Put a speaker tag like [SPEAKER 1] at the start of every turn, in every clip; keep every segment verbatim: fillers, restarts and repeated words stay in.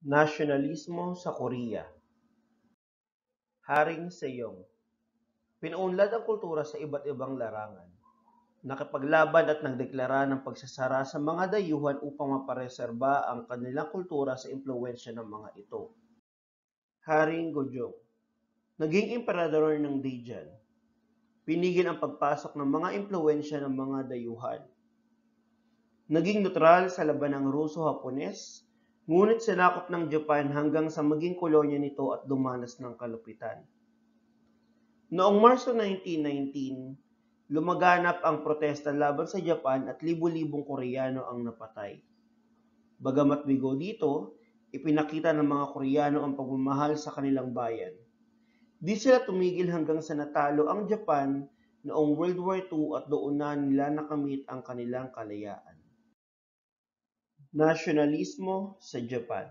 [SPEAKER 1] Nasyonalismo sa Korea. Haring Sejong. Pinuunlad ang kultura sa iba't ibang larangan. Nakipaglaban at nagdeklara ng pagsasara sa mga dayuhan upang mapareserba ang kanilang kultura sa impluwensya ng mga ito. Haring Gojong. Naging emperador ng Daejeon. Pinigil ang pagpasok ng mga impluwensya ng mga dayuhan. Naging neutral sa labanang Ruso-Hapones, ngunit sinakop ng Japan hanggang sa maging kolonya nito at dumanas ng kalupitan. Noong Marso nineteen nineteen, lumaganap ang protesta laban sa Japan at libu-libong Koreano ang napatay. Bagamat bigo dito, ipinakita ng mga Koreano ang pagmamahal sa kanilang bayan. Di sila tumigil hanggang sa natalo ang Japan noong World War Two at doon na nila nakamit ang kanilang kalayaan. Nasyonalismo sa Japan.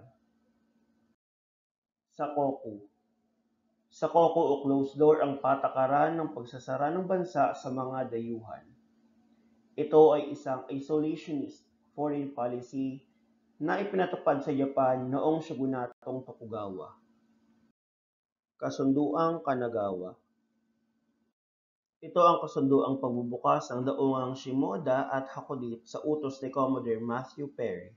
[SPEAKER 1] Sakoku. Sakoku o closed door ang patakaran ng pagsasara ng bansa sa mga dayuhan. Ito ay isang isolationist foreign policy na ipinatupad sa Japan noong Shogunatong Tokugawa. Kasunduang Kanagawa. Ito ang kasunduang pagbubukas ng daungang Shimoda at Hakodate sa utos ni Commodore Matthew Perry.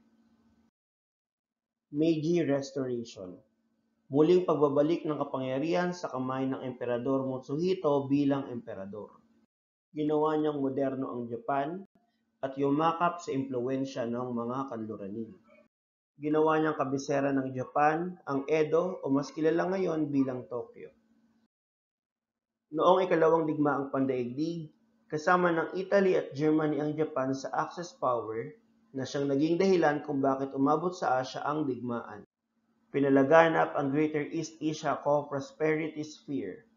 [SPEAKER 1] Meiji Restoration. Muling pagbabalik ng kapangyarihan sa kamay ng Emperador Mutsuhito bilang emperador. Ginawa niyang moderno ang Japan at yumakap sa impluwensya ng mga kanluranin. Ginawa niyang kabisera ng Japan ang Edo o mas kilala ngayon bilang Tokyo. Noong ikalawang digmaang pandaigdig, kasama ng Italy at Germany ang Japan sa Axis power na siyang naging dahilan kung bakit umabot sa Asya ang digmaan. Pinalaganap ang Greater East Asia Co-Prosperity Sphere